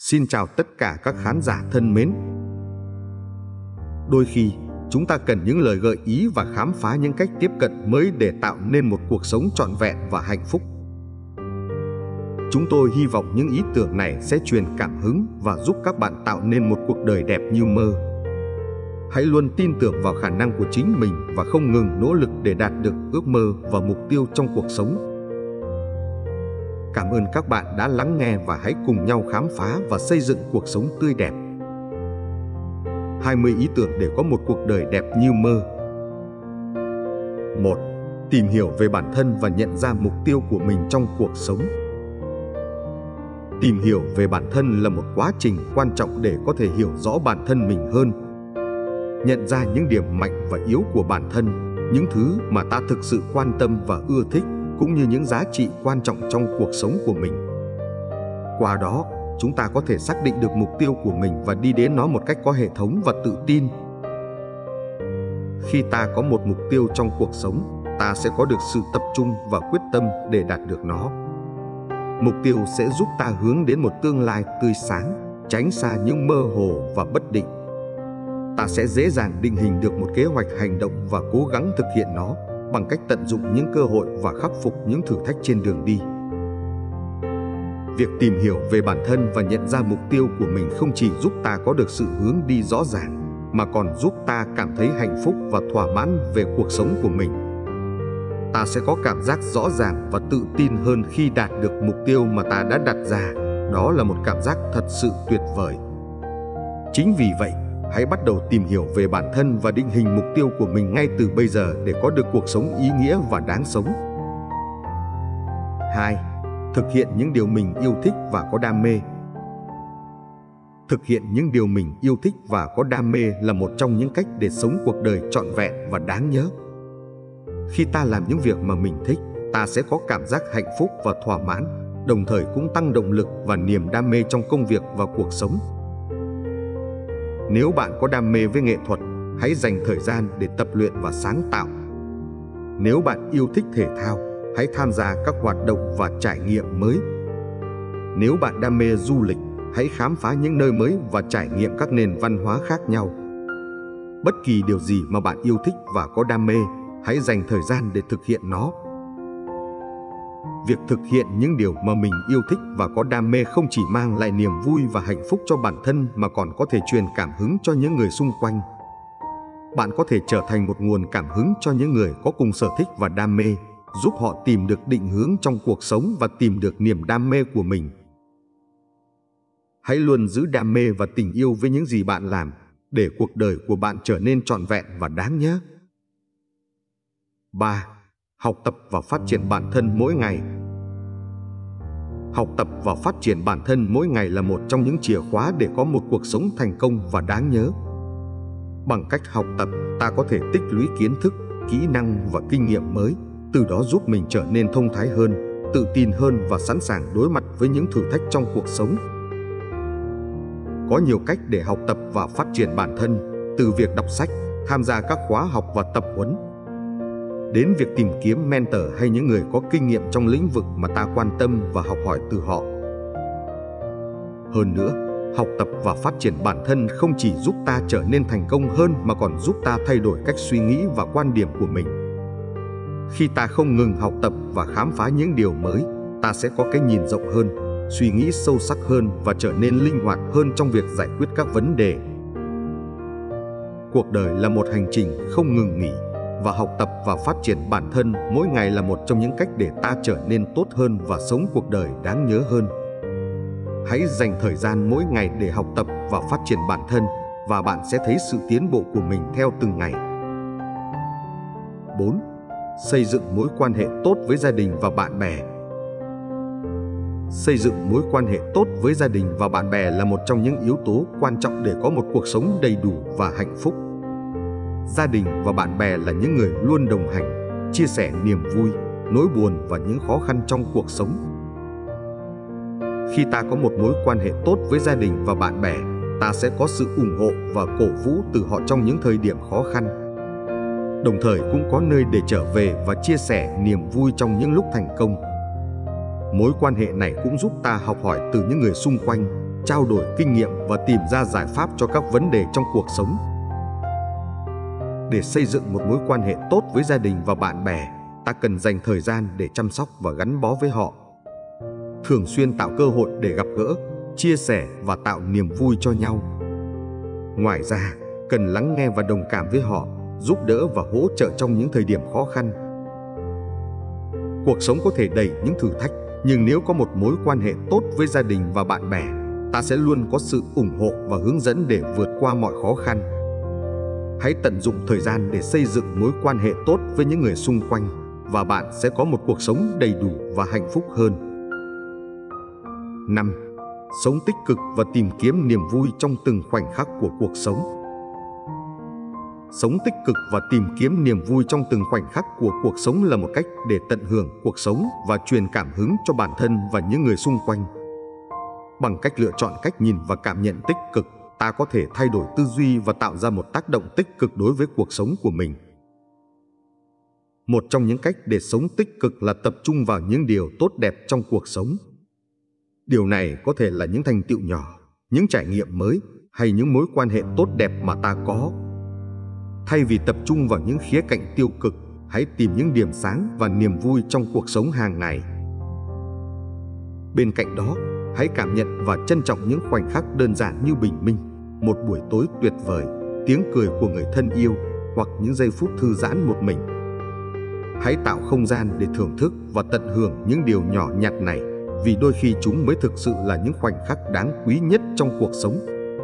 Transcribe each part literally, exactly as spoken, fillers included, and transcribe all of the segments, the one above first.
Xin chào tất cả các khán giả thân mến. Đôi khi, chúng ta cần những lời gợi ý và khám phá những cách tiếp cận mới để tạo nên một cuộc sống trọn vẹn và hạnh phúc. Chúng tôi hy vọng những ý tưởng này sẽ truyền cảm hứng và giúp các bạn tạo nên một cuộc đời đẹp như mơ. Hãy luôn tin tưởng vào khả năng của chính mình và không ngừng nỗ lực để đạt được ước mơ và mục tiêu trong cuộc sống. Cảm ơn các bạn đã lắng nghe và hãy cùng nhau khám phá và xây dựng cuộc sống tươi đẹp. hai mươi ý tưởng để có một cuộc đời đẹp như mơ. một. Tìm hiểu về bản thân và nhận ra mục tiêu của mình trong cuộc sống. Tìm hiểu về bản thân là một quá trình quan trọng để có thể hiểu rõ bản thân mình hơn. Nhận ra những điểm mạnh và yếu của bản thân, những thứ mà ta thực sự quan tâm và ưa thích, cũng như những giá trị quan trọng trong cuộc sống của mình. Qua đó, chúng ta có thể xác định được mục tiêu của mình và đi đến nó một cách có hệ thống và tự tin. Khi ta có một mục tiêu trong cuộc sống, ta sẽ có được sự tập trung và quyết tâm để đạt được nó. Mục tiêu sẽ giúp ta hướng đến một tương lai tươi sáng, tránh xa những mơ hồ và bất định. Ta sẽ dễ dàng định hình được một kế hoạch hành động và cố gắng thực hiện nó bằng cách tận dụng những cơ hội và khắc phục những thử thách trên đường đi. Việc tìm hiểu về bản thân và nhận ra mục tiêu của mình không chỉ giúp ta có được sự hướng đi rõ ràng, mà còn giúp ta cảm thấy hạnh phúc và thỏa mãn về cuộc sống của mình. Ta sẽ có cảm giác rõ ràng và tự tin hơn khi đạt được mục tiêu mà ta đã đặt ra. Đó là một cảm giác thật sự tuyệt vời. Chính vì vậy, hãy bắt đầu tìm hiểu về bản thân và định hình mục tiêu của mình ngay từ bây giờ để có được cuộc sống ý nghĩa và đáng sống. hai. Thực hiện những điều mình yêu thích và có đam mê. Thực hiện những điều mình yêu thích và có đam mê là một trong những cách để sống cuộc đời trọn vẹn và đáng nhớ. Khi ta làm những việc mà mình thích, ta sẽ có cảm giác hạnh phúc và thỏa mãn, đồng thời cũng tăng động lực và niềm đam mê trong công việc và cuộc sống. Nếu bạn có đam mê với nghệ thuật, hãy dành thời gian để tập luyện và sáng tạo. Nếu bạn yêu thích thể thao, hãy tham gia các hoạt động và trải nghiệm mới. Nếu bạn đam mê du lịch, hãy khám phá những nơi mới và trải nghiệm các nền văn hóa khác nhau. Bất kỳ điều gì mà bạn yêu thích và có đam mê, hãy dành thời gian để thực hiện nó. Việc thực hiện những điều mà mình yêu thích và có đam mê không chỉ mang lại niềm vui và hạnh phúc cho bản thân mà còn có thể truyền cảm hứng cho những người xung quanh. Bạn có thể trở thành một nguồn cảm hứng cho những người có cùng sở thích và đam mê, giúp họ tìm được định hướng trong cuộc sống và tìm được niềm đam mê của mình. Hãy luôn giữ đam mê và tình yêu với những gì bạn làm, để cuộc đời của bạn trở nên trọn vẹn và đáng nhớ. ba. Học tập và phát triển bản thân mỗi ngày. Học tập và phát triển bản thân mỗi ngày là một trong những chìa khóa để có một cuộc sống thành công và đáng nhớ. Bằng cách học tập, ta có thể tích lũy kiến thức, kỹ năng và kinh nghiệm mới, từ đó giúp mình trở nên thông thái hơn, tự tin hơn và sẵn sàng đối mặt với những thử thách trong cuộc sống. Có nhiều cách để học tập và phát triển bản thân, từ việc đọc sách, tham gia các khóa học và tập huấn, đến việc tìm kiếm mentor hay những người có kinh nghiệm trong lĩnh vực mà ta quan tâm và học hỏi từ họ. Hơn nữa, học tập và phát triển bản thân không chỉ giúp ta trở nên thành công hơn mà còn giúp ta thay đổi cách suy nghĩ và quan điểm của mình. Khi ta không ngừng học tập và khám phá những điều mới, ta sẽ có cái nhìn rộng hơn, suy nghĩ sâu sắc hơn và trở nên linh hoạt hơn trong việc giải quyết các vấn đề. Cuộc đời là một hành trình không ngừng nghỉ, và học tập và phát triển bản thân mỗi ngày là một trong những cách để ta trở nên tốt hơn và sống cuộc đời đáng nhớ hơn. Hãy dành thời gian mỗi ngày để học tập và phát triển bản thân, và bạn sẽ thấy sự tiến bộ của mình theo từng ngày. bốn. Xây dựng mối quan hệ tốt với gia đình và bạn bè. Xây dựng mối quan hệ tốt với gia đình và bạn bè là một trong những yếu tố quan trọng để có một cuộc sống đầy đủ và hạnh phúc. Gia đình và bạn bè là những người luôn đồng hành, chia sẻ niềm vui, nỗi buồn và những khó khăn trong cuộc sống. Khi ta có một mối quan hệ tốt với gia đình và bạn bè, ta sẽ có sự ủng hộ và cổ vũ từ họ trong những thời điểm khó khăn. Đồng thời cũng có nơi để trở về và chia sẻ niềm vui trong những lúc thành công. Mối quan hệ này cũng giúp ta học hỏi từ những người xung quanh, trao đổi kinh nghiệm và tìm ra giải pháp cho các vấn đề trong cuộc sống. Để xây dựng một mối quan hệ tốt với gia đình và bạn bè, ta cần dành thời gian để chăm sóc và gắn bó với họ. Thường xuyên tạo cơ hội để gặp gỡ, chia sẻ và tạo niềm vui cho nhau. Ngoài ra, cần lắng nghe và đồng cảm với họ, giúp đỡ và hỗ trợ trong những thời điểm khó khăn. Cuộc sống có thể đầy những thử thách, nhưng nếu có một mối quan hệ tốt với gia đình và bạn bè, ta sẽ luôn có sự ủng hộ và hướng dẫn để vượt qua mọi khó khăn. Hãy tận dụng thời gian để xây dựng mối quan hệ tốt với những người xung quanh, và bạn sẽ có một cuộc sống đầy đủ và hạnh phúc hơn. năm. Sống tích cực và tìm kiếm niềm vui trong từng khoảnh khắc của cuộc sống. Sống tích cực và tìm kiếm niềm vui trong từng khoảnh khắc của cuộc sống là một cách để tận hưởng cuộc sống và truyền cảm hứng cho bản thân và những người xung quanh. Bằng cách lựa chọn cách nhìn và cảm nhận tích cực, ta có thể thay đổi tư duy và tạo ra một tác động tích cực đối với cuộc sống của mình. Một trong những cách để sống tích cực là tập trung vào những điều tốt đẹp trong cuộc sống. Điều này có thể là những thành tựu nhỏ, những trải nghiệm mới hay những mối quan hệ tốt đẹp mà ta có. Thay vì tập trung vào những khía cạnh tiêu cực, hãy tìm những điểm sáng và niềm vui trong cuộc sống hàng ngày. Bên cạnh đó, hãy cảm nhận và trân trọng những khoảnh khắc đơn giản như bình minh, một buổi tối tuyệt vời, tiếng cười của người thân yêu hoặc những giây phút thư giãn một mình. Hãy tạo không gian để thưởng thức và tận hưởng những điều nhỏ nhặt này, vì đôi khi chúng mới thực sự là những khoảnh khắc đáng quý nhất trong cuộc sống.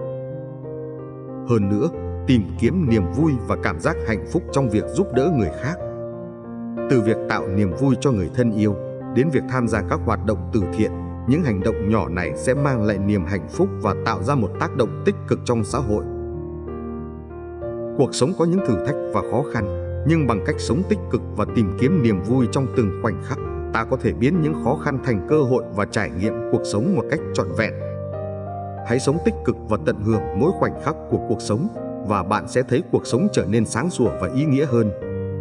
Hơn nữa, tìm kiếm niềm vui và cảm giác hạnh phúc trong việc giúp đỡ người khác. Từ việc tạo niềm vui cho người thân yêu đến việc tham gia các hoạt động từ thiện, những hành động nhỏ này sẽ mang lại niềm hạnh phúc và tạo ra một tác động tích cực trong xã hội. Cuộc sống có những thử thách và khó khăn, nhưng bằng cách sống tích cực và tìm kiếm niềm vui trong từng khoảnh khắc, ta có thể biến những khó khăn thành cơ hội và trải nghiệm cuộc sống một cách trọn vẹn. Hãy sống tích cực và tận hưởng mỗi khoảnh khắc của cuộc sống, và bạn sẽ thấy cuộc sống trở nên sáng sủa và ý nghĩa hơn.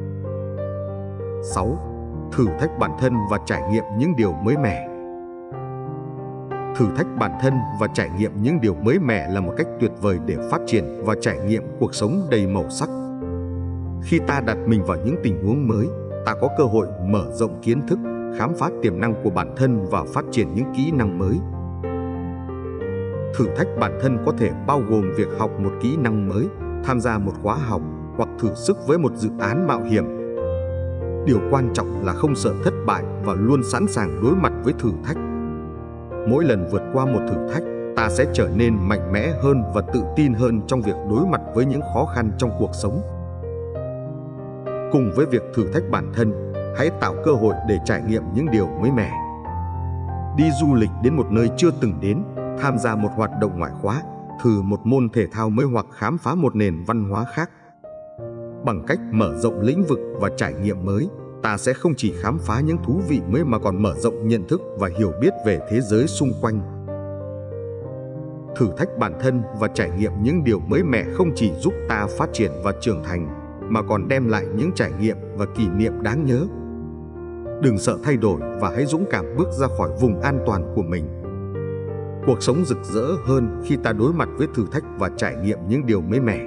sáu. Thử thách bản thân và trải nghiệm những điều mới mẻ. Thử thách bản thân và trải nghiệm những điều mới mẻ là một cách tuyệt vời để phát triển và trải nghiệm cuộc sống đầy màu sắc. Khi ta đặt mình vào những tình huống mới, ta có cơ hội mở rộng kiến thức, khám phá tiềm năng của bản thân và phát triển những kỹ năng mới. Thử thách bản thân có thể bao gồm việc học một kỹ năng mới, tham gia một khóa học hoặc thử sức với một dự án mạo hiểm. Điều quan trọng là không sợ thất bại và luôn sẵn sàng đối mặt với thử thách. Mỗi lần vượt qua một thử thách, ta sẽ trở nên mạnh mẽ hơn và tự tin hơn trong việc đối mặt với những khó khăn trong cuộc sống. Cùng với việc thử thách bản thân, hãy tạo cơ hội để trải nghiệm những điều mới mẻ. Đi du lịch đến một nơi chưa từng đến, tham gia một hoạt động ngoại khóa, thử một môn thể thao mới hoặc khám phá một nền văn hóa khác. Bằng cách mở rộng lĩnh vực và trải nghiệm mới, ta sẽ không chỉ khám phá những thú vị mới mà còn mở rộng nhận thức và hiểu biết về thế giới xung quanh. Thử thách bản thân và trải nghiệm những điều mới mẻ không chỉ giúp ta phát triển và trưởng thành, mà còn đem lại những trải nghiệm và kỷ niệm đáng nhớ. Đừng sợ thay đổi và hãy dũng cảm bước ra khỏi vùng an toàn của mình. Cuộc sống rực rỡ hơn khi ta đối mặt với thử thách và trải nghiệm những điều mới mẻ.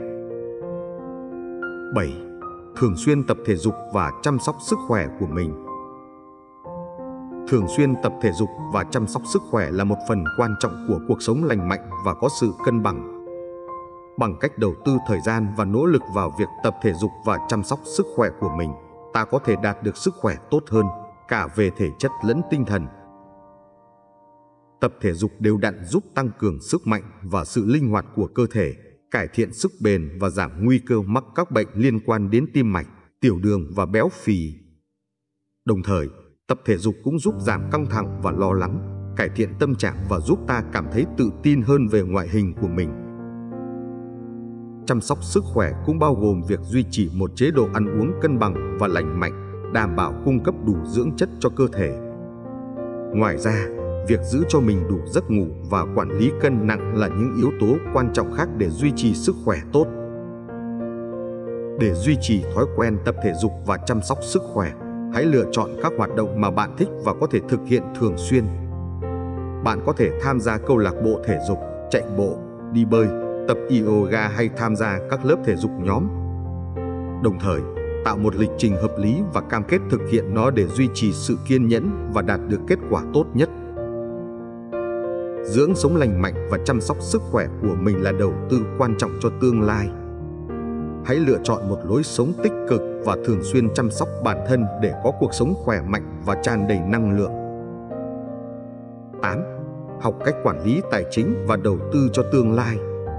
bảy. Thường xuyên tập thể dục và chăm sóc sức khỏe của mình. Thường xuyên tập thể dục và chăm sóc sức khỏe là một phần quan trọng của cuộc sống lành mạnh và có sự cân bằng. Bằng cách đầu tư thời gian và nỗ lực vào việc tập thể dục và chăm sóc sức khỏe của mình, ta có thể đạt được sức khỏe tốt hơn, cả về thể chất lẫn tinh thần. Tập thể dục đều đặn giúp tăng cường sức mạnh và sự linh hoạt của cơ thể, cải thiện sức bền và giảm nguy cơ mắc các bệnh liên quan đến tim mạch, tiểu đường và béo phì. Đồng thời, tập thể dục cũng giúp giảm căng thẳng và lo lắng, cải thiện tâm trạng và giúp ta cảm thấy tự tin hơn về ngoại hình của mình. Chăm sóc sức khỏe cũng bao gồm việc duy trì một chế độ ăn uống cân bằng và lành mạnh, đảm bảo cung cấp đủ dưỡng chất cho cơ thể. Ngoài ra, việc giữ cho mình đủ giấc ngủ và quản lý cân nặng là những yếu tố quan trọng khác để duy trì sức khỏe tốt. Để duy trì thói quen tập thể dục và chăm sóc sức khỏe, hãy lựa chọn các hoạt động mà bạn thích và có thể thực hiện thường xuyên. Bạn có thể tham gia câu lạc bộ thể dục, chạy bộ, đi bơi, tập yoga hay tham gia các lớp thể dục nhóm. Đồng thời, tạo một lịch trình hợp lý và cam kết thực hiện nó để duy trì sự kiên nhẫn và đạt được kết quả tốt nhất. Dưỡng sống lành mạnh và chăm sóc sức khỏe của mình là đầu tư quan trọng cho tương lai. Hãy lựa chọn một lối sống tích cực và thường xuyên chăm sóc bản thân để có cuộc sống khỏe mạnh và tràn đầy năng lượng. tám. Học cách quản lý tài chính và đầu tư cho tương lai.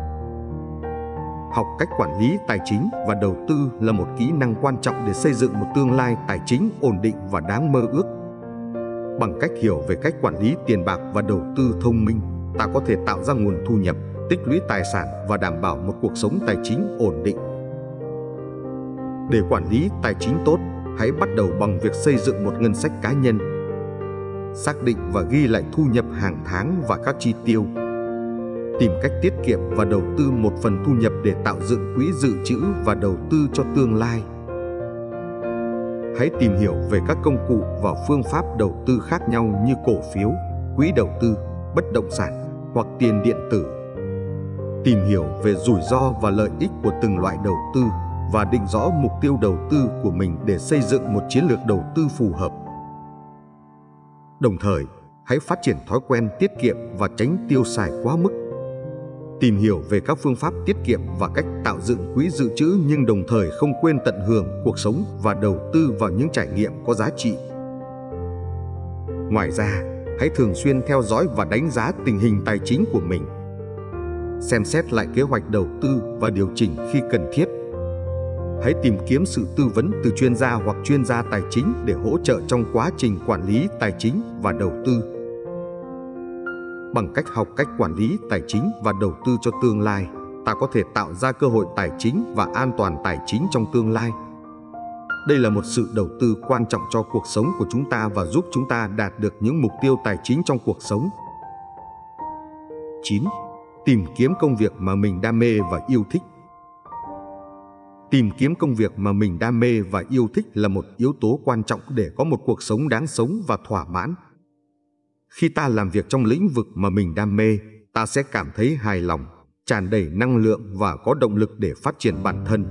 Học cách quản lý tài chính và đầu tư là một kỹ năng quan trọng để xây dựng một tương lai tài chính ổn định và đáng mơ ước. Bằng cách hiểu về cách quản lý tiền bạc và đầu tư thông minh, ta có thể tạo ra nguồn thu nhập, tích lũy tài sản và đảm bảo một cuộc sống tài chính ổn định. Để quản lý tài chính tốt, hãy bắt đầu bằng việc xây dựng một ngân sách cá nhân. Xác định và ghi lại thu nhập hàng tháng và các chi tiêu. Tìm cách tiết kiệm và đầu tư một phần thu nhập để tạo dựng quỹ dự trữ và đầu tư cho tương lai. Hãy tìm hiểu về các công cụ và phương pháp đầu tư khác nhau như cổ phiếu, quỹ đầu tư, bất động sản hoặc tiền điện tử. Tìm hiểu về rủi ro và lợi ích của từng loại đầu tư và định rõ mục tiêu đầu tư của mình để xây dựng một chiến lược đầu tư phù hợp. Đồng thời, hãy phát triển thói quen tiết kiệm và tránh tiêu xài quá mức. Tìm hiểu về các phương pháp tiết kiệm và cách tạo dựng quỹ dự trữ, nhưng đồng thời không quên tận hưởng cuộc sống và đầu tư vào những trải nghiệm có giá trị. Ngoài ra, hãy thường xuyên theo dõi và đánh giá tình hình tài chính của mình. Xem xét lại kế hoạch đầu tư và điều chỉnh khi cần thiết. Hãy tìm kiếm sự tư vấn từ chuyên gia hoặc chuyên gia tài chính để hỗ trợ trong quá trình quản lý tài chính và đầu tư. Bằng cách học cách quản lý tài chính và đầu tư cho tương lai, ta có thể tạo ra cơ hội tài chính và an toàn tài chính trong tương lai. Đây là một sự đầu tư quan trọng cho cuộc sống của chúng ta và giúp chúng ta đạt được những mục tiêu tài chính trong cuộc sống. chín. Tìm kiếm công việc mà mình đam mê và yêu thích. Tìm kiếm công việc mà mình đam mê và yêu thích là một yếu tố quan trọng để có một cuộc sống đáng sống và thỏa mãn. Khi ta làm việc trong lĩnh vực mà mình đam mê, ta sẽ cảm thấy hài lòng, tràn đầy năng lượng và có động lực để phát triển bản thân.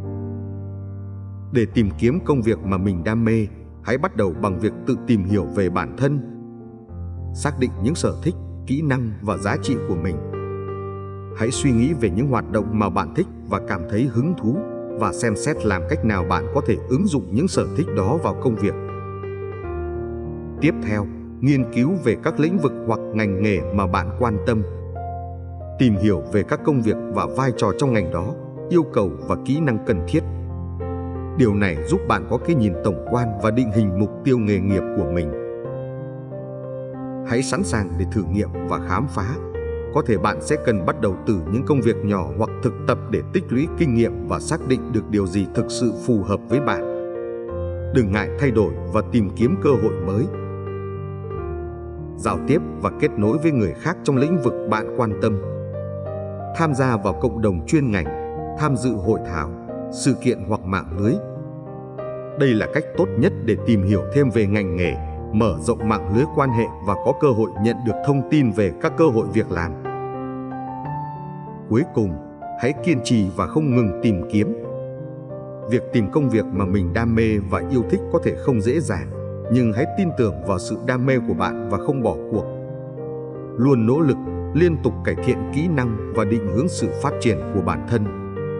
Để tìm kiếm công việc mà mình đam mê, hãy bắt đầu bằng việc tự tìm hiểu về bản thân. Xác định những sở thích, kỹ năng và giá trị của mình. Hãy suy nghĩ về những hoạt động mà bạn thích và cảm thấy hứng thú, và xem xét làm cách nào bạn có thể ứng dụng những sở thích đó vào công việc. Tiếp theo, nghiên cứu về các lĩnh vực hoặc ngành nghề mà bạn quan tâm. Tìm hiểu về các công việc và vai trò trong ngành đó, yêu cầu và kỹ năng cần thiết. Điều này giúp bạn có cái nhìn tổng quan và định hình mục tiêu nghề nghiệp của mình. Hãy sẵn sàng để thử nghiệm và khám phá. Có thể bạn sẽ cần bắt đầu từ những công việc nhỏ hoặc thực tập để tích lũy kinh nghiệm và xác định được điều gì thực sự phù hợp với bạn. Đừng ngại thay đổi và tìm kiếm cơ hội mới. Giao tiếp và kết nối với người khác trong lĩnh vực bạn quan tâm. Tham gia vào cộng đồng chuyên ngành, tham dự hội thảo, sự kiện hoặc mạng lưới. Đây là cách tốt nhất để tìm hiểu thêm về ngành nghề, mở rộng mạng lưới quan hệ và có cơ hội nhận được thông tin về các cơ hội việc làm. Cuối cùng, hãy kiên trì và không ngừng tìm kiếm. Việc tìm công việc mà mình đam mê và yêu thích có thể không dễ dàng, nhưng hãy tin tưởng vào sự đam mê của bạn và không bỏ cuộc. Luôn nỗ lực, liên tục cải thiện kỹ năng và định hướng sự phát triển của bản thân.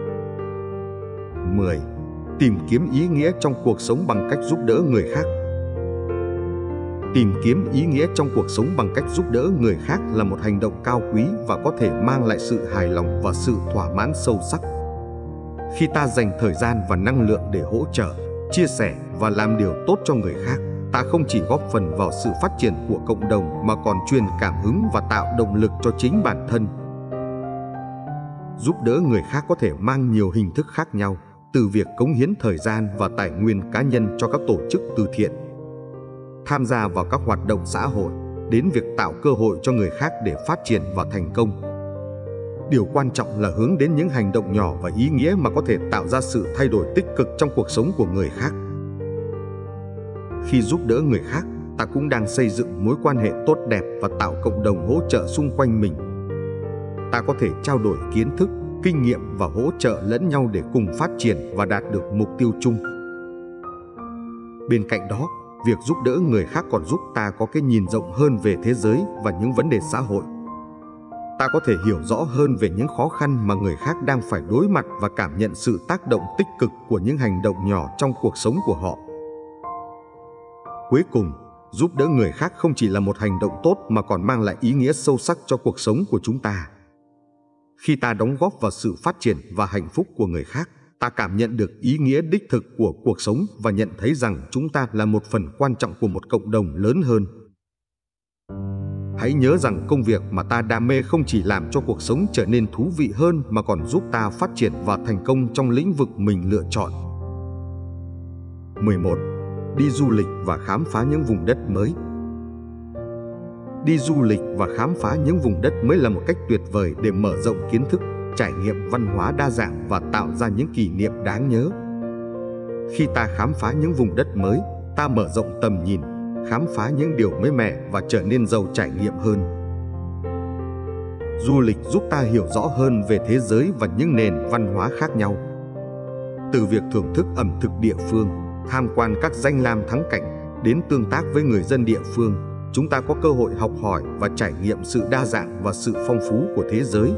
mười. Tìm kiếm ý nghĩa trong cuộc sống bằng cách giúp đỡ người khác. Tìm kiếm ý nghĩa trong cuộc sống bằng cách giúp đỡ người khác là một hành động cao quý và có thể mang lại sự hài lòng và sự thỏa mãn sâu sắc. Khi ta dành thời gian và năng lượng để hỗ trợ, chia sẻ và làm điều tốt cho người khác, ta không chỉ góp phần vào sự phát triển của cộng đồng mà còn truyền cảm hứng và tạo động lực cho chính bản thân. Giúp đỡ người khác có thể mang nhiều hình thức khác nhau, từ việc cống hiến thời gian và tài nguyên cá nhân cho các tổ chức từ thiện, tham gia vào các hoạt động xã hội, đến việc tạo cơ hội cho người khác để phát triển và thành công. Điều quan trọng là hướng đến những hành động nhỏ và ý nghĩa mà có thể tạo ra sự thay đổi tích cực trong cuộc sống của người khác. Khi giúp đỡ người khác, ta cũng đang xây dựng mối quan hệ tốt đẹp và tạo cộng đồng hỗ trợ xung quanh mình. Ta có thể trao đổi kiến thức, kinh nghiệm và hỗ trợ lẫn nhau để cùng phát triển và đạt được mục tiêu chung. Bên cạnh đó, việc giúp đỡ người khác còn giúp ta có cái nhìn rộng hơn về thế giới và những vấn đề xã hội. Ta có thể hiểu rõ hơn về những khó khăn mà người khác đang phải đối mặt và cảm nhận sự tác động tích cực của những hành động nhỏ trong cuộc sống của họ. Cuối cùng, giúp đỡ người khác không chỉ là một hành động tốt mà còn mang lại ý nghĩa sâu sắc cho cuộc sống của chúng ta. Khi ta đóng góp vào sự phát triển và hạnh phúc của người khác, ta cảm nhận được ý nghĩa đích thực của cuộc sống và nhận thấy rằng chúng ta là một phần quan trọng của một cộng đồng lớn hơn. Hãy nhớ rằng công việc mà ta đam mê không chỉ làm cho cuộc sống trở nên thú vị hơn mà còn giúp ta phát triển và thành công trong lĩnh vực mình lựa chọn. mười một. Đi du lịch và khám phá những vùng đất mới. Đi du lịch và khám phá những vùng đất mới là một cách tuyệt vời để mở rộng kiến thức, trải nghiệm văn hóa đa dạng và tạo ra những kỷ niệm đáng nhớ. Khi ta khám phá những vùng đất mới, ta mở rộng tầm nhìn, khám phá những điều mới mẻ và trở nên giàu trải nghiệm hơn. Du lịch giúp ta hiểu rõ hơn về thế giới và những nền văn hóa khác nhau. Từ việc thưởng thức ẩm thực địa phương, tham quan các danh lam thắng cảnh, đến tương tác với người dân địa phương, chúng ta có cơ hội học hỏi và trải nghiệm sự đa dạng và sự phong phú của thế giới.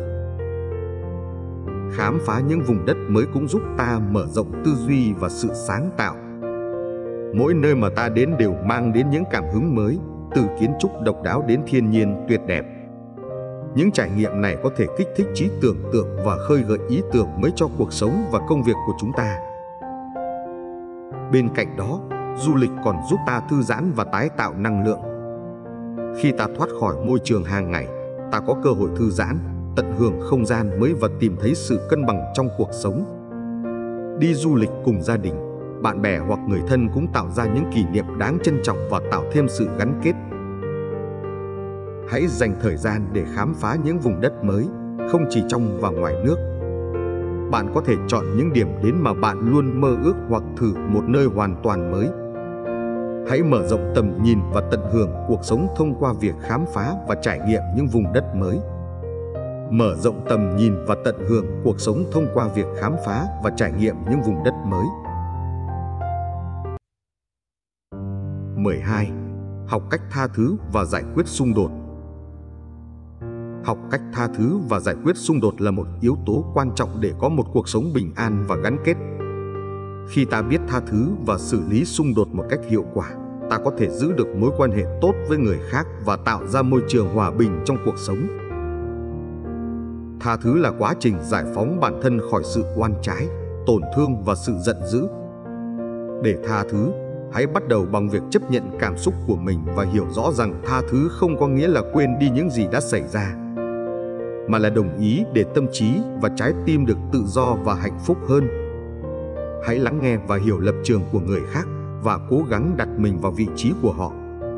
Khám phá những vùng đất mới cũng giúp ta mở rộng tư duy và sự sáng tạo. Mỗi nơi mà ta đến đều mang đến những cảm hứng mới, từ kiến trúc độc đáo đến thiên nhiên tuyệt đẹp. Những trải nghiệm này có thể kích thích trí tưởng tượng và khơi gợi ý tưởng mới cho cuộc sống và công việc của chúng ta. Bên cạnh đó, du lịch còn giúp ta thư giãn và tái tạo năng lượng. Khi ta thoát khỏi môi trường hàng ngày, ta có cơ hội thư giãn, tận hưởng không gian mới và tìm thấy sự cân bằng trong cuộc sống. Đi du lịch cùng gia đình, bạn bè hoặc người thân cũng tạo ra những kỷ niệm đáng trân trọng và tạo thêm sự gắn kết. Hãy dành thời gian để khám phá những vùng đất mới, không chỉ trong và ngoài nước. Bạn có thể chọn những điểm đến mà bạn luôn mơ ước hoặc thử một nơi hoàn toàn mới. Hãy mở rộng tầm nhìn và tận hưởng cuộc sống thông qua việc khám phá và trải nghiệm những vùng đất mới. Mở rộng tầm nhìn và tận hưởng cuộc sống thông qua việc khám phá và trải nghiệm những vùng đất mới. mười hai. Học cách tha thứ và giải quyết xung đột. Học cách tha thứ và giải quyết xung đột là một yếu tố quan trọng để có một cuộc sống bình an và gắn kết. Khi ta biết tha thứ và xử lý xung đột một cách hiệu quả, ta có thể giữ được mối quan hệ tốt với người khác và tạo ra môi trường hòa bình trong cuộc sống. Tha thứ là quá trình giải phóng bản thân khỏi sự oan trái, tổn thương và sự giận dữ. Để tha thứ, hãy bắt đầu bằng việc chấp nhận cảm xúc của mình và hiểu rõ rằng tha thứ không có nghĩa là quên đi những gì đã xảy ra, mà là đồng ý để tâm trí và trái tim được tự do và hạnh phúc hơn. Hãy lắng nghe và hiểu lập trường của người khác và cố gắng đặt mình vào vị trí của họ.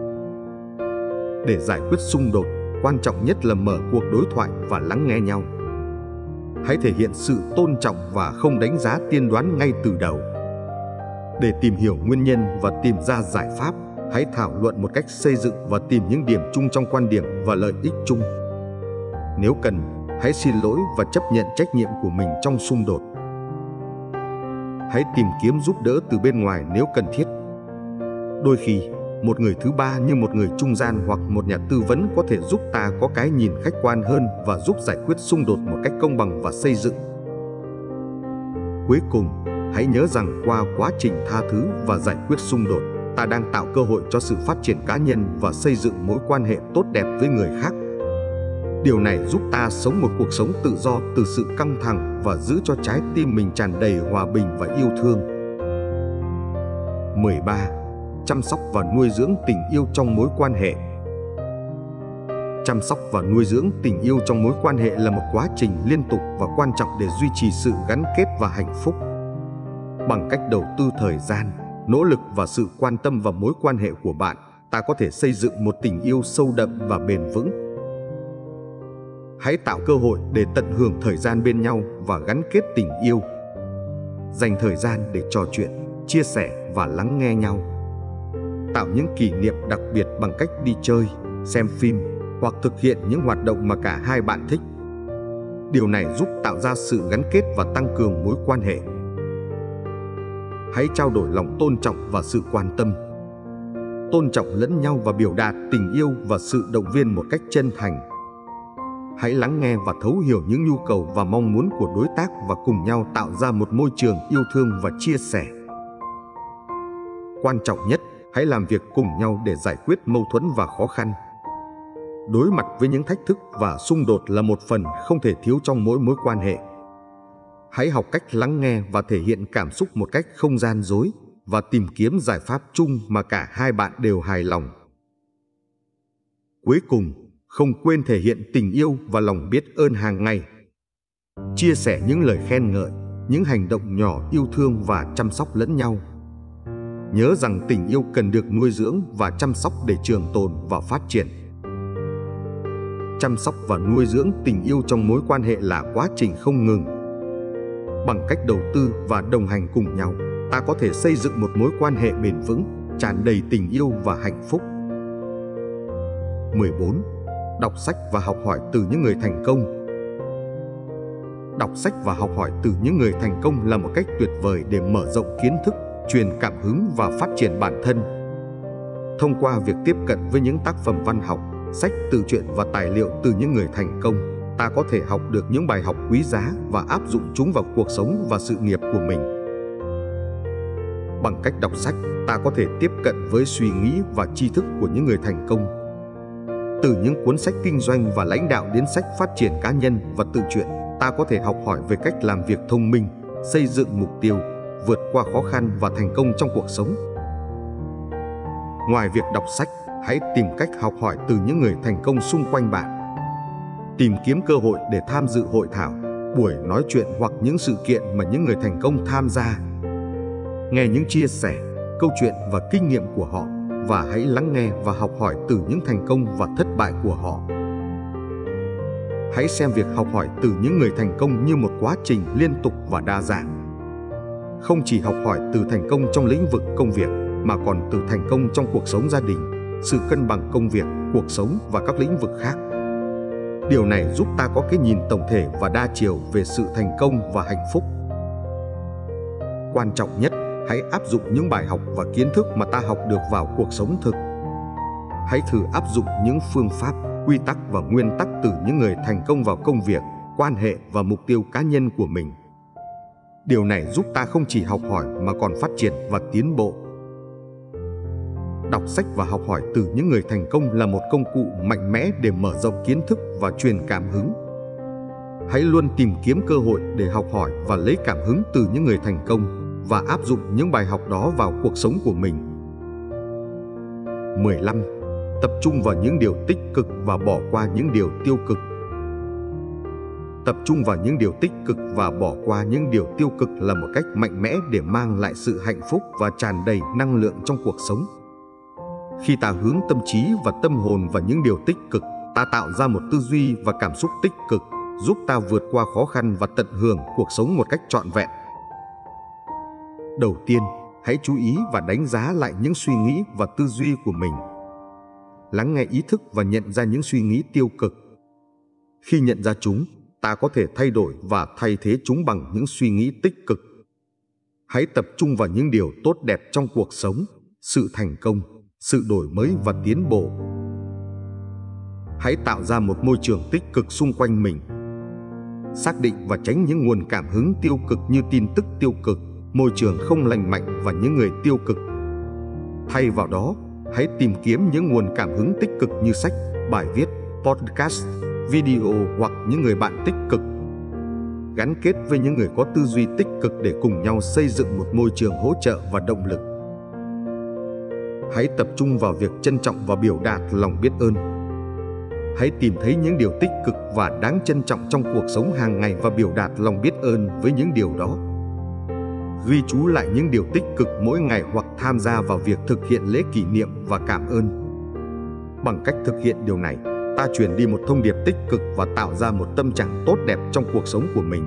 Để giải quyết xung đột, quan trọng nhất là mở cuộc đối thoại và lắng nghe nhau. Hãy thể hiện sự tôn trọng và không đánh giá tiên đoán ngay từ đầu. Để tìm hiểu nguyên nhân và tìm ra giải pháp, hãy thảo luận một cách xây dựng và tìm những điểm chung trong quan điểm và lợi ích chung. Nếu cần, hãy xin lỗi và chấp nhận trách nhiệm của mình trong xung đột. Hãy tìm kiếm giúp đỡ từ bên ngoài nếu cần thiết. Đôi khi, một người thứ ba như một người trung gian hoặc một nhà tư vấn có thể giúp ta có cái nhìn khách quan hơn và giúp giải quyết xung đột một cách công bằng và xây dựng. Cuối cùng, hãy nhớ rằng qua quá trình tha thứ và giải quyết xung đột, ta đang tạo cơ hội cho sự phát triển cá nhân và xây dựng mối quan hệ tốt đẹp với người khác. Điều này giúp ta sống một cuộc sống tự do từ sự căng thẳng và giữ cho trái tim mình tràn đầy hòa bình và yêu thương. mười ba. Chăm sóc và nuôi dưỡng tình yêu trong mối quan hệ. Chăm sóc và nuôi dưỡng tình yêu trong mối quan hệ là một quá trình liên tục và quan trọng để duy trì sự gắn kết và hạnh phúc. Bằng cách đầu tư thời gian, nỗ lực và sự quan tâm vào mối quan hệ của bạn, ta có thể xây dựng một tình yêu sâu đậm và bền vững. Hãy tạo cơ hội để tận hưởng thời gian bên nhau và gắn kết tình yêu. Dành thời gian để trò chuyện, chia sẻ và lắng nghe nhau. tạo những kỷ niệm đặc biệt bằng cách đi chơi, xem phim hoặc thực hiện những hoạt động mà cả hai bạn thích. Điều này giúp tạo ra sự gắn kết và tăng cường mối quan hệ. Hãy trao đổi lòng tôn trọng và sự quan tâm. Tôn trọng lẫn nhau và biểu đạt tình yêu và sự động viên một cách chân thành. Hãy lắng nghe và thấu hiểu những nhu cầu và mong muốn của đối tác và cùng nhau tạo ra một môi trường yêu thương và chia sẻ. Quan trọng nhất, hãy làm việc cùng nhau để giải quyết mâu thuẫn và khó khăn. Đối mặt với những thách thức và xung đột là một phần không thể thiếu trong mỗi mối quan hệ. Hãy học cách lắng nghe và thể hiện cảm xúc một cách không gian dối và tìm kiếm giải pháp chung mà cả hai bạn đều hài lòng. Cuối cùng, không quên thể hiện tình yêu và lòng biết ơn hàng ngày. Chia sẻ những lời khen ngợi, những hành động nhỏ yêu thương và chăm sóc lẫn nhau. Nhớ rằng tình yêu cần được nuôi dưỡng và chăm sóc để trường tồn và phát triển. Chăm sóc và nuôi dưỡng tình yêu trong mối quan hệ là quá trình không ngừng. Bằng cách đầu tư và đồng hành cùng nhau, ta có thể xây dựng một mối quan hệ bền vững, tràn đầy tình yêu và hạnh phúc. mười bốn. Đọc sách và học hỏi từ những người thành công. Đọc sách và học hỏi từ những người thành công là một cách tuyệt vời để mở rộng kiến thức, truyền cảm hứng và phát triển bản thân. Thông qua việc tiếp cận với những tác phẩm văn học, sách tự truyện và tài liệu từ những người thành công, ta có thể học được những bài học quý giá và áp dụng chúng vào cuộc sống và sự nghiệp của mình. Bằng cách đọc sách, ta có thể tiếp cận với suy nghĩ và tri thức của những người thành công. Từ những cuốn sách kinh doanh và lãnh đạo đến sách phát triển cá nhân và tự truyện, ta có thể học hỏi về cách làm việc thông minh, xây dựng mục tiêu, vượt qua khó khăn và thành công trong cuộc sống. Ngoài việc đọc sách, hãy tìm cách học hỏi từ những người thành công xung quanh bạn. Tìm kiếm cơ hội để tham dự hội thảo, buổi nói chuyện hoặc những sự kiện mà những người thành công tham gia. Nghe những chia sẻ, câu chuyện và kinh nghiệm của họ và hãy lắng nghe và học hỏi từ những thành công và thất bại của họ. Hãy xem việc học hỏi từ những người thành công như một quá trình liên tục và đa dạng. Không chỉ học hỏi từ thành công trong lĩnh vực công việc, mà còn từ thành công trong cuộc sống gia đình, sự cân bằng công việc, cuộc sống và các lĩnh vực khác. Điều này giúp ta có cái nhìn tổng thể và đa chiều về sự thành công và hạnh phúc. Quan trọng nhất, hãy áp dụng những bài học và kiến thức mà ta học được vào cuộc sống thực. Hãy thử áp dụng những phương pháp, quy tắc và nguyên tắc từ những người thành công vào công việc, quan hệ và mục tiêu cá nhân của mình. Điều này giúp ta không chỉ học hỏi mà còn phát triển và tiến bộ. Đọc sách và học hỏi từ những người thành công là một công cụ mạnh mẽ để mở rộng kiến thức và truyền cảm hứng. Hãy luôn tìm kiếm cơ hội để học hỏi và lấy cảm hứng từ những người thành công và áp dụng những bài học đó vào cuộc sống của mình. mười lăm. Tập trung vào những điều tích cực và bỏ qua những điều tiêu cực. Tập trung vào những điều tích cực và bỏ qua những điều tiêu cực là một cách mạnh mẽ để mang lại sự hạnh phúc và tràn đầy năng lượng trong cuộc sống. Khi ta hướng tâm trí và tâm hồn vào những điều tích cực, ta tạo ra một tư duy và cảm xúc tích cực, giúp ta vượt qua khó khăn và tận hưởng cuộc sống một cách trọn vẹn. Đầu tiên, hãy chú ý và đánh giá lại những suy nghĩ và tư duy của mình. Lắng nghe ý thức và nhận ra những suy nghĩ tiêu cực. Khi nhận ra chúng, ta có thể thay đổi và thay thế chúng bằng những suy nghĩ tích cực. Hãy tập trung vào những điều tốt đẹp trong cuộc sống, sự thành công, sự đổi mới và tiến bộ. Hãy tạo ra một môi trường tích cực xung quanh mình. Xác định và tránh những nguồn cảm hứng tiêu cực như tin tức tiêu cực, môi trường không lành mạnh và những người tiêu cực. Thay vào đó, hãy tìm kiếm những nguồn cảm hứng tích cực như sách, bài viết, podcast, video hoặc những người bạn tích cực. Gắn kết với những người có tư duy tích cực để cùng nhau xây dựng một môi trường hỗ trợ và động lực. Hãy tập trung vào việc trân trọng và biểu đạt lòng biết ơn. Hãy tìm thấy những điều tích cực và đáng trân trọng trong cuộc sống hàng ngày và biểu đạt lòng biết ơn với những điều đó. Ghi chú lại những điều tích cực mỗi ngày hoặc tham gia vào việc thực hiện lễ kỷ niệm và cảm ơn. Bằng cách thực hiện điều này, ta truyền đi một thông điệp tích cực và tạo ra một tâm trạng tốt đẹp trong cuộc sống của mình.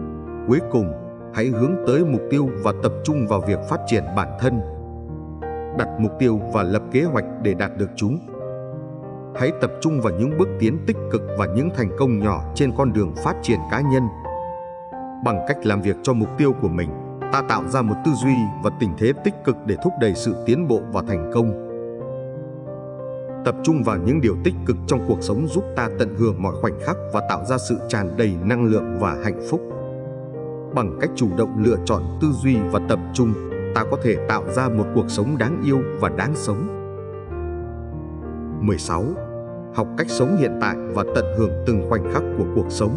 Cuối cùng, hãy hướng tới mục tiêu và tập trung vào việc phát triển bản thân. đặt mục tiêu và lập kế hoạch để đạt được chúng. Hãy tập trung vào những bước tiến tích cực và những thành công nhỏ trên con đường phát triển cá nhân. Bằng cách làm việc cho mục tiêu của mình, ta tạo ra một tư duy và tình thế tích cực để thúc đẩy sự tiến bộ và thành công. Tập trung vào những điều tích cực trong cuộc sống giúp ta tận hưởng mọi khoảnh khắc và tạo ra sự tràn đầy năng lượng và hạnh phúc. Bằng cách chủ động lựa chọn tư duy và tập trung, ta có thể tạo ra một cuộc sống đáng yêu và đáng sống. mười sáu. Học cách sống hiện tại và tận hưởng từng khoảnh khắc của cuộc sống.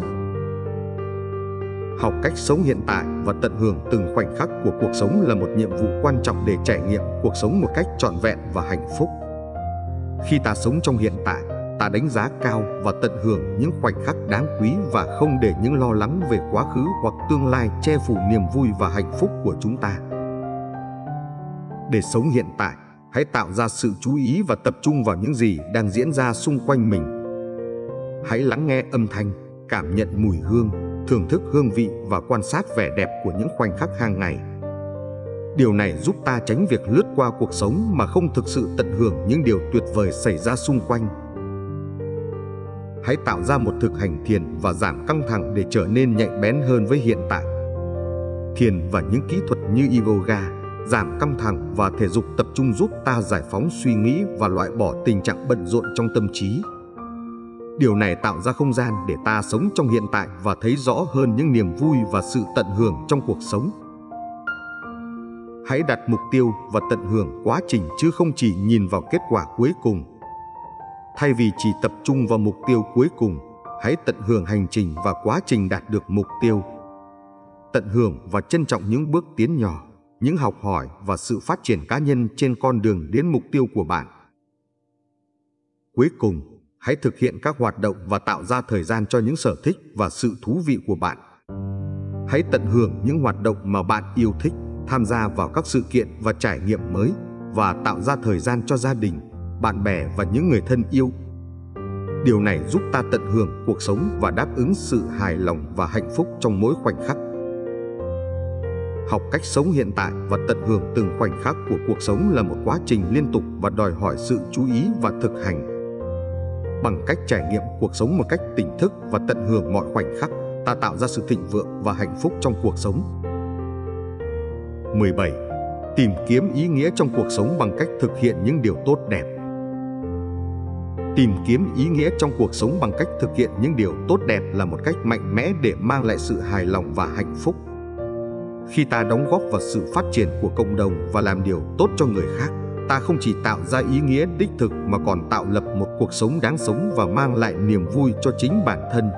Học cách sống hiện tại và tận hưởng từng khoảnh khắc của cuộc sống là một nhiệm vụ quan trọng để trải nghiệm cuộc sống một cách trọn vẹn và hạnh phúc. Khi ta sống trong hiện tại, ta đánh giá cao và tận hưởng những khoảnh khắc đáng quý và không để những lo lắng về quá khứ hoặc tương lai che phủ niềm vui và hạnh phúc của chúng ta. Để sống hiện tại, hãy tạo ra sự chú ý và tập trung vào những gì đang diễn ra xung quanh mình. Hãy lắng nghe âm thanh, cảm nhận mùi hương, thưởng thức hương vị và quan sát vẻ đẹp của những khoảnh khắc hàng ngày. Điều này giúp ta tránh việc lướt qua cuộc sống mà không thực sự tận hưởng những điều tuyệt vời xảy ra xung quanh. Hãy tạo ra một thực hành thiền và giảm căng thẳng để trở nên nhạy bén hơn với hiện tại. Thiền và những kỹ thuật như yoga, giảm căng thẳng và thể dục tập trung giúp ta giải phóng suy nghĩ và loại bỏ tình trạng bận rộn trong tâm trí. Điều này tạo ra không gian để ta sống trong hiện tại và thấy rõ hơn những niềm vui và sự tận hưởng trong cuộc sống. Hãy đặt mục tiêu và tận hưởng quá trình chứ không chỉ nhìn vào kết quả cuối cùng. Thay vì chỉ tập trung vào mục tiêu cuối cùng, hãy tận hưởng hành trình và quá trình đạt được mục tiêu. Tận hưởng và trân trọng những bước tiến nhỏ, những học hỏi và sự phát triển cá nhân trên con đường đến mục tiêu của bạn. Cuối cùng, hãy thực hiện các hoạt động và tạo ra thời gian cho những sở thích và sự thú vị của bạn. Hãy tận hưởng những hoạt động mà bạn yêu thích, tham gia vào các sự kiện và trải nghiệm mới, và tạo ra thời gian cho gia đình, bạn bè và những người thân yêu. Điều này giúp ta tận hưởng cuộc sống và đáp ứng sự hài lòng và hạnh phúc trong mỗi khoảnh khắc. Học cách sống hiện tại và tận hưởng từng khoảnh khắc của cuộc sống là một quá trình liên tục và đòi hỏi sự chú ý và thực hành. Bằng cách trải nghiệm cuộc sống một cách tỉnh thức và tận hưởng mọi khoảnh khắc, ta tạo ra sự thịnh vượng và hạnh phúc trong cuộc sống. mười bảy. Tìm kiếm ý nghĩa trong cuộc sống bằng cách thực hiện những điều tốt đẹp. Tìm kiếm ý nghĩa trong cuộc sống bằng cách thực hiện những điều tốt đẹp là một cách mạnh mẽ để mang lại sự hài lòng và hạnh phúc. Khi ta đóng góp vào sự phát triển của cộng đồng và làm điều tốt cho người khác, ta không chỉ tạo ra ý nghĩa đích thực mà còn tạo lập một cuộc sống đáng sống và mang lại niềm vui cho chính bản thân.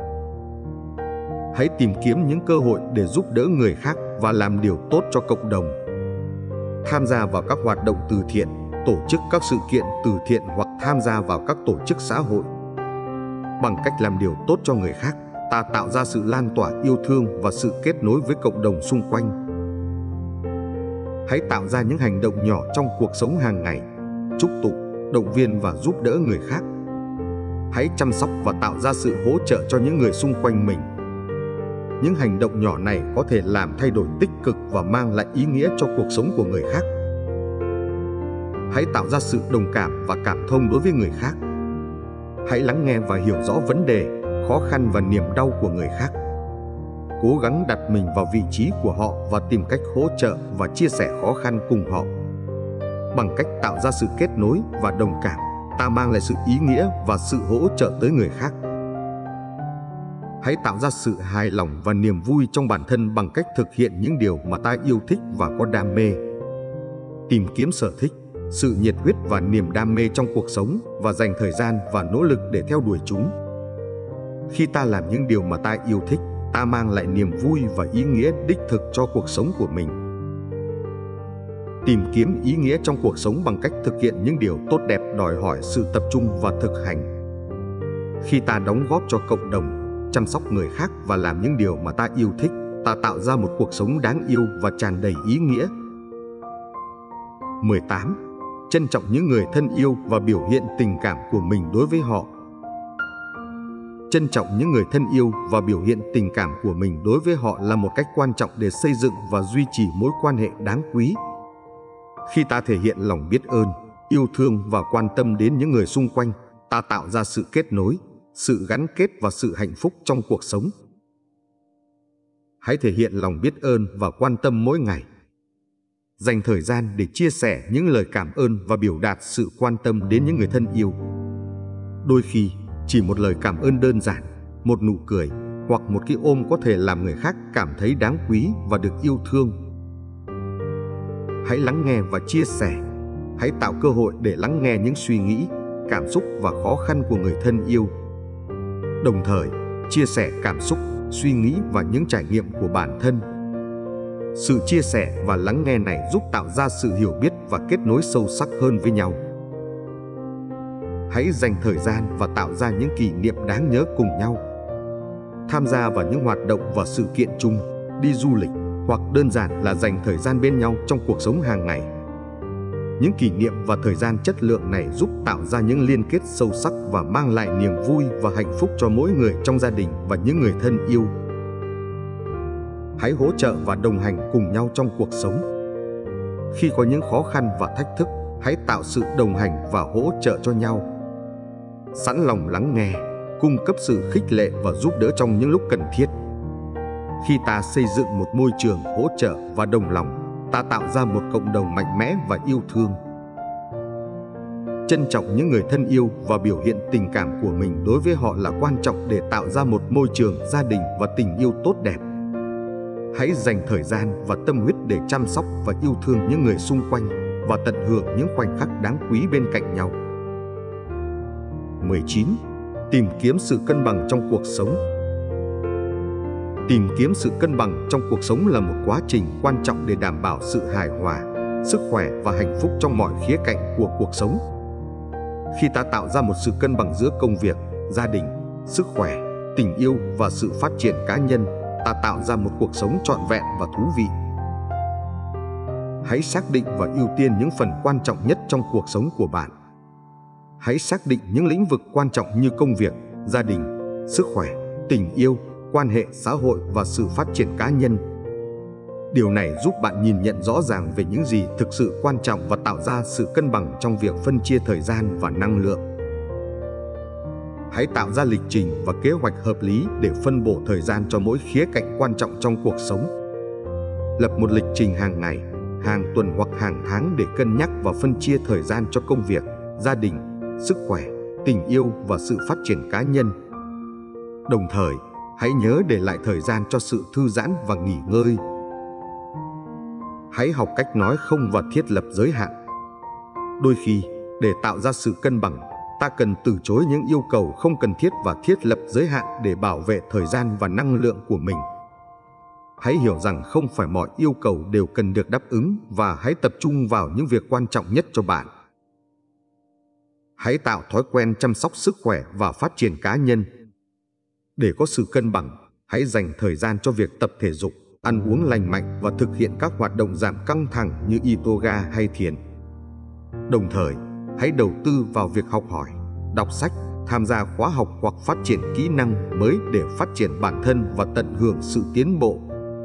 Hãy tìm kiếm những cơ hội để giúp đỡ người khác và làm điều tốt cho cộng đồng. Tham gia vào các hoạt động từ thiện, tổ chức các sự kiện từ thiện hoặc tham gia vào các tổ chức xã hội. Bằng cách làm điều tốt cho người khác, ta tạo ra sự lan tỏa yêu thương và sự kết nối với cộng đồng xung quanh. Hãy tạo ra những hành động nhỏ trong cuộc sống hàng ngày, chúc tụng, động viên và giúp đỡ người khác. Hãy chăm sóc và tạo ra sự hỗ trợ cho những người xung quanh mình. Những hành động nhỏ này có thể làm thay đổi tích cực và mang lại ý nghĩa cho cuộc sống của người khác. Hãy tạo ra sự đồng cảm và cảm thông đối với người khác. Hãy lắng nghe và hiểu rõ vấn đề, khó khăn và niềm đau của người khác. Cố gắng đặt mình vào vị trí của họ và tìm cách hỗ trợ và chia sẻ khó khăn cùng họ. Bằng cách tạo ra sự kết nối và đồng cảm, ta mang lại sự ý nghĩa và sự hỗ trợ tới người khác. Hãy tạo ra sự hài lòng và niềm vui trong bản thân bằng cách thực hiện những điều mà ta yêu thích và có đam mê. Tìm kiếm sở thích, sự nhiệt huyết và niềm đam mê trong cuộc sống và dành thời gian và nỗ lực để theo đuổi chúng. Khi ta làm những điều mà ta yêu thích, ta mang lại niềm vui và ý nghĩa đích thực cho cuộc sống của mình. Tìm kiếm ý nghĩa trong cuộc sống bằng cách thực hiện những điều tốt đẹp đòi hỏi sự tập trung và thực hành. Khi ta đóng góp cho cộng đồng, chăm sóc người khác và làm những điều mà ta yêu thích, ta tạo ra một cuộc sống đáng yêu và tràn đầy ý nghĩa. mười tám. Trân trọng những người thân yêu và biểu hiện tình cảm của mình đối với họ. Trân trọng những người thân yêu và biểu hiện tình cảm của mình đối với họ là một cách quan trọng để xây dựng và duy trì mối quan hệ đáng quý. Khi ta thể hiện lòng biết ơn, yêu thương và quan tâm đến những người xung quanh, ta tạo ra sự kết nối, sự gắn kết và sự hạnh phúc trong cuộc sống. Hãy thể hiện lòng biết ơn và quan tâm mỗi ngày. Dành thời gian để chia sẻ những lời cảm ơn và biểu đạt sự quan tâm đến những người thân yêu. Đôi khi, chỉ một lời cảm ơn đơn giản, một nụ cười hoặc một cái ôm có thể làm người khác cảm thấy đáng quý và được yêu thương. Hãy lắng nghe và chia sẻ. Hãy tạo cơ hội để lắng nghe những suy nghĩ, cảm xúc và khó khăn của người thân yêu. Đồng thời, chia sẻ cảm xúc, suy nghĩ và những trải nghiệm của bản thân. Sự chia sẻ và lắng nghe này giúp tạo ra sự hiểu biết và kết nối sâu sắc hơn với nhau. Hãy dành thời gian và tạo ra những kỷ niệm đáng nhớ cùng nhau. Tham gia vào những hoạt động và sự kiện chung, đi du lịch hoặc đơn giản là dành thời gian bên nhau trong cuộc sống hàng ngày. Những kỷ niệm và thời gian chất lượng này giúp tạo ra những liên kết sâu sắc và mang lại niềm vui và hạnh phúc cho mỗi người trong gia đình và những người thân yêu. Hãy hỗ trợ và đồng hành cùng nhau trong cuộc sống. Khi có những khó khăn và thách thức, hãy tạo sự đồng hành và hỗ trợ cho nhau. Sẵn lòng lắng nghe, cung cấp sự khích lệ và giúp đỡ trong những lúc cần thiết. Khi ta xây dựng một môi trường hỗ trợ và đồng lòng, ta tạo ra một cộng đồng mạnh mẽ và yêu thương. Trân trọng những người thân yêu và biểu hiện tình cảm của mình đối với họ là quan trọng để tạo ra một môi trường gia đình và tình yêu tốt đẹp. Hãy dành thời gian và tâm huyết để chăm sóc và yêu thương những người xung quanh và tận hưởng những khoảnh khắc đáng quý bên cạnh nhau. mười chín. Tìm kiếm sự cân bằng trong cuộc sống. Tìm kiếm sự cân bằng trong cuộc sống là một quá trình quan trọng để đảm bảo sự hài hòa, sức khỏe và hạnh phúc trong mọi khía cạnh của cuộc sống. Khi ta tạo ra một sự cân bằng giữa công việc, gia đình, sức khỏe, tình yêu và sự phát triển cá nhân, ta tạo ra một cuộc sống trọn vẹn và thú vị. Hãy xác định và ưu tiên những phần quan trọng nhất trong cuộc sống của bạn. Hãy xác định những lĩnh vực quan trọng như công việc, gia đình, sức khỏe, tình yêu, quan hệ xã hội và sự phát triển cá nhân. Điều này giúp bạn nhìn nhận rõ ràng về những gì thực sự quan trọng và tạo ra sự cân bằng trong việc phân chia thời gian và năng lượng. Hãy tạo ra lịch trình và kế hoạch hợp lý để phân bổ thời gian cho mỗi khía cạnh quan trọng trong cuộc sống. Lập một lịch trình hàng ngày, hàng tuần hoặc hàng tháng để cân nhắc và phân chia thời gian cho công việc, gia đình, sức khỏe, tình yêu và sự phát triển cá nhân. Đồng thời, hãy nhớ để lại thời gian cho sự thư giãn và nghỉ ngơi. Hãy học cách nói không và thiết lập giới hạn. Đôi khi, để tạo ra sự cân bằng, ta cần từ chối những yêu cầu không cần thiết và thiết lập giới hạn để bảo vệ thời gian và năng lượng của mình. Hãy hiểu rằng không phải mọi yêu cầu đều cần được đáp ứng và hãy tập trung vào những việc quan trọng nhất cho bạn. Hãy tạo thói quen chăm sóc sức khỏe và phát triển cá nhân. Để có sự cân bằng, hãy dành thời gian cho việc tập thể dục, ăn uống lành mạnh và thực hiện các hoạt động giảm căng thẳng như yoga hay thiền. Đồng thời, hãy đầu tư vào việc học hỏi, đọc sách, tham gia khóa học hoặc phát triển kỹ năng mới để phát triển bản thân và tận hưởng sự tiến bộ.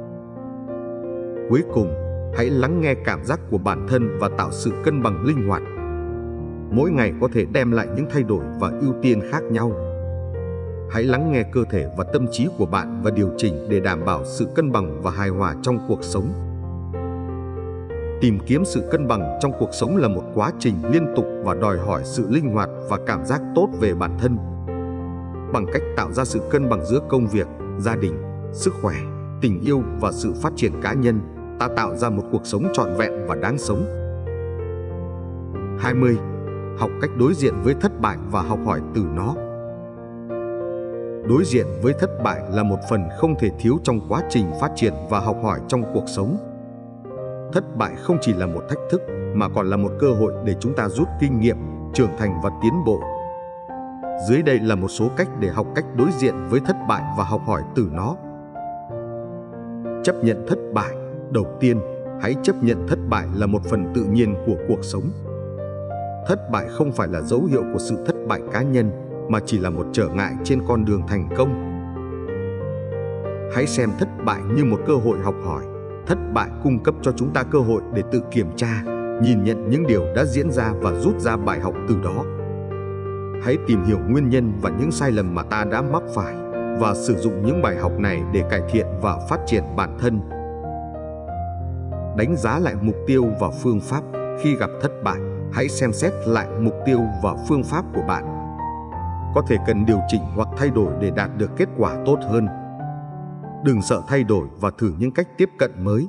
Cuối cùng, hãy lắng nghe cảm giác của bản thân và tạo sự cân bằng linh hoạt. Mỗi ngày có thể đem lại những thay đổi và ưu tiên khác nhau. Hãy lắng nghe cơ thể và tâm trí của bạn và điều chỉnh để đảm bảo sự cân bằng và hài hòa trong cuộc sống. Tìm kiếm sự cân bằng trong cuộc sống là một quá trình liên tục và đòi hỏi sự linh hoạt và cảm giác tốt về bản thân. Bằng cách tạo ra sự cân bằng giữa công việc, gia đình, sức khỏe, tình yêu và sự phát triển cá nhân, ta tạo ra một cuộc sống trọn vẹn và đáng sống. hai mươi. Học cách đối diện với thất bại và học hỏi từ nó. Đối diện với thất bại là một phần không thể thiếu trong quá trình phát triển và học hỏi trong cuộc sống. Thất bại không chỉ là một thách thức mà còn là một cơ hội để chúng ta rút kinh nghiệm, trưởng thành và tiến bộ. Dưới đây là một số cách để học cách đối diện với thất bại và học hỏi từ nó. Chấp nhận thất bại. Đầu tiên, hãy chấp nhận thất bại là một phần tự nhiên của cuộc sống. Thất bại không phải là dấu hiệu của sự thất bại cá nhân, mà chỉ là một trở ngại trên con đường thành công. Hãy xem thất bại như một cơ hội học hỏi. Thất bại cung cấp cho chúng ta cơ hội để tự kiểm tra, nhìn nhận những điều đã diễn ra và rút ra bài học từ đó. Hãy tìm hiểu nguyên nhân và những sai lầm mà ta đã mắc phải và sử dụng những bài học này để cải thiện và phát triển bản thân. Đánh giá lại mục tiêu và phương pháp. Khi gặp thất bại, hãy xem xét lại mục tiêu và phương pháp của bạn. Có thể cần điều chỉnh hoặc thay đổi để đạt được kết quả tốt hơn. Đừng sợ thay đổi và thử những cách tiếp cận mới.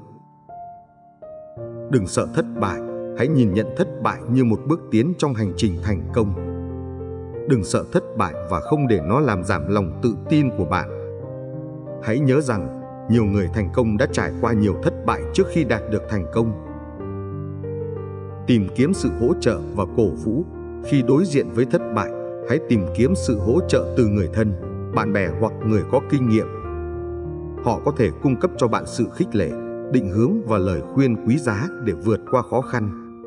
Đừng sợ thất bại, hãy nhìn nhận thất bại như một bước tiến trong hành trình thành công. Đừng sợ thất bại và không để nó làm giảm lòng tự tin của bạn. Hãy nhớ rằng, nhiều người thành công đã trải qua nhiều thất bại trước khi đạt được thành công. Tìm kiếm sự hỗ trợ và cổ vũ. Khi đối diện với thất bại, hãy tìm kiếm sự hỗ trợ từ người thân, bạn bè hoặc người có kinh nghiệm. Họ có thể cung cấp cho bạn sự khích lệ, định hướng và lời khuyên quý giá để vượt qua khó khăn.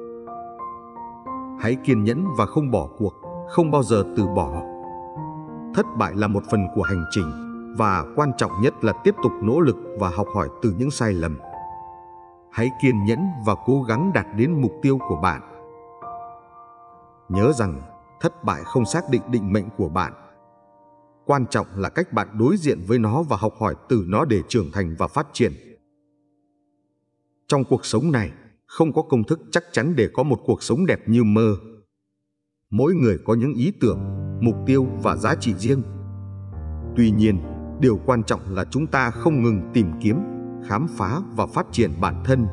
Hãy kiên nhẫn và không bỏ cuộc, không bao giờ từ bỏ. Thất bại là một phần của hành trình, và quan trọng nhất là tiếp tục nỗ lực và học hỏi từ những sai lầm. Hãy kiên nhẫn và cố gắng đạt đến mục tiêu của bạn. Nhớ rằng, thất bại không xác định định mệnh của bạn. Quan trọng là cách bạn đối diện với nó và học hỏi từ nó để trưởng thành và phát triển. Trong cuộc sống này, không có công thức chắc chắn để có một cuộc sống đẹp như mơ. Mỗi người có những ý tưởng, mục tiêu và giá trị riêng. Tuy nhiên, điều quan trọng là chúng ta không ngừng tìm kiếm, khám phá và phát triển bản thân.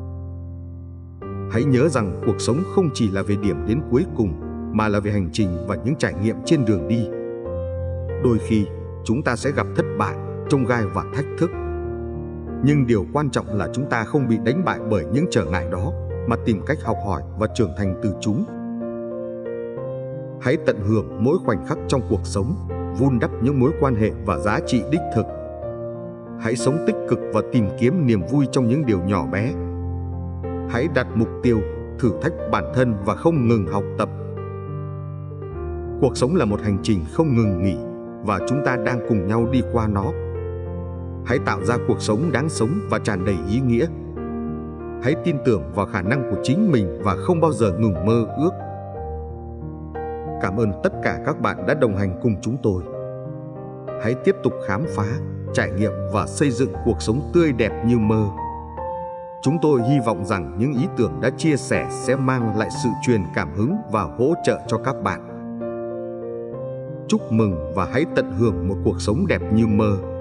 Hãy nhớ rằng cuộc sống không chỉ là về điểm đến cuối cùng, mà là về hành trình và những trải nghiệm trên đường đi. Đôi khi, chúng ta sẽ gặp thất bại, chông gai và thách thức. Nhưng điều quan trọng là chúng ta không bị đánh bại bởi những trở ngại đó, mà tìm cách học hỏi và trưởng thành từ chúng. Hãy tận hưởng mỗi khoảnh khắc trong cuộc sống, vun đắp những mối quan hệ và giá trị đích thực. Hãy sống tích cực và tìm kiếm niềm vui trong những điều nhỏ bé. Hãy đặt mục tiêu, thử thách bản thân và không ngừng học tập. Cuộc sống là một hành trình không ngừng nghỉ, và chúng ta đang cùng nhau đi qua nó. Hãy tạo ra cuộc sống đáng sống và tràn đầy ý nghĩa. Hãy tin tưởng vào khả năng của chính mình và không bao giờ ngừng mơ ước. Cảm ơn tất cả các bạn đã đồng hành cùng chúng tôi. Hãy tiếp tục khám phá, trải nghiệm và xây dựng cuộc sống tươi đẹp như mơ. Chúng tôi hy vọng rằng những ý tưởng đã chia sẻ sẽ mang lại sự truyền cảm hứng và hỗ trợ cho các bạn. Chúc mừng và hãy tận hưởng một cuộc sống đẹp như mơ.